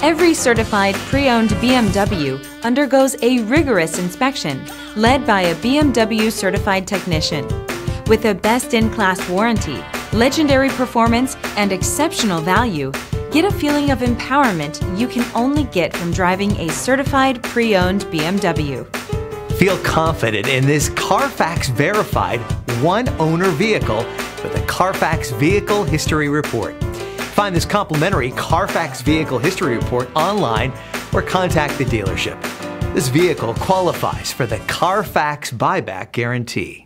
Every certified pre-owned BMW undergoes a rigorous inspection led by a BMW certified technician. With a best-in-class warranty, legendary performance, and exceptional value, get a feeling of empowerment you can only get from driving a certified pre-owned BMW. Feel confident in this Carfax verified one-owner vehicle with a Carfax Vehicle History Report. Find this complimentary Carfax Vehicle History Report online or contact the dealership. This vehicle qualifies for the Carfax Buyback Guarantee.